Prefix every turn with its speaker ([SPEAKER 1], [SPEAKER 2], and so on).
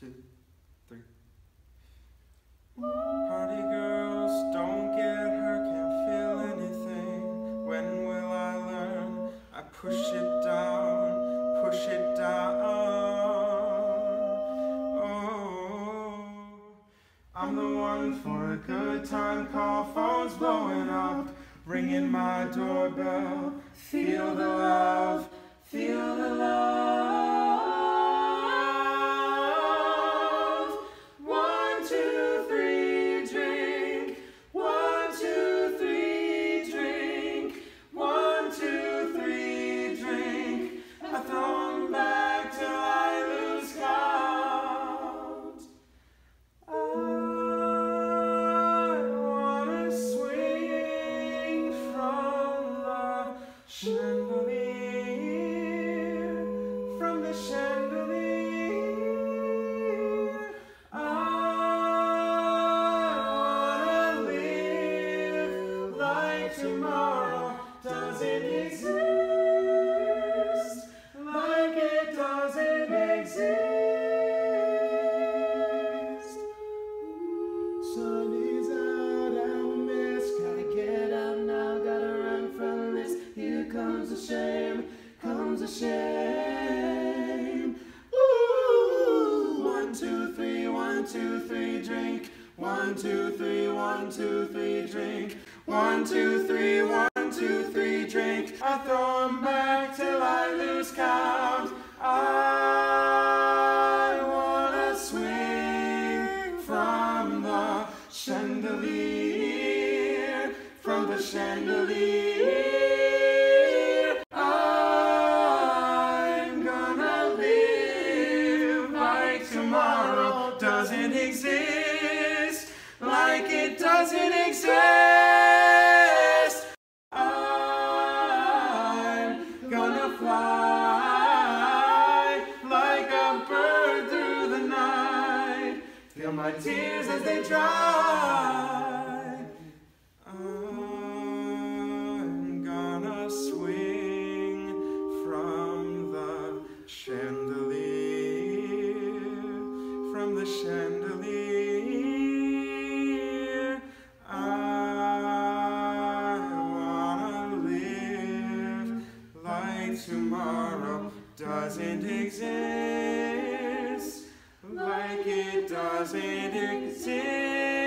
[SPEAKER 1] 2, 3. Party girls, don't get hurt, can't feel anything. When will I learn? I push it down, push it down. Oh, I'm the one for a good time call, phone's blowing up, ringing my doorbell. Feel the love, feel the love. 1, 2, 3, drink. 1, 2, 3, drink. 1, 2, 3, drink. I throw 'em back till I lose count. I wanna swing from the chandelier, from the chandelier. I wanna live like tomorrow doesn't exist, like it doesn't exist. Sun is out, I'm a mess. Gotta get up now, gotta run from this. Here comes the shame, comes the shame. Ooh, 1, 2, 3, 1, 2, 3, drink. 1, 2, 3, 1, 2, 3, drink. 1, 2, 3, 1, 2, 3, drink. I throw 'em back till I lose count. I wanna swing from the chandelier, from the chandelier. I'm gonna live like tomorrow doesn't exist, like it doesn't exist. I'm gonna fly like a bird through the night. Feel my tears as they dry. I'm gonna swing from the chandelier, from the chandelier. I wanna live like tomorrow doesn't exist, like it doesn't exist.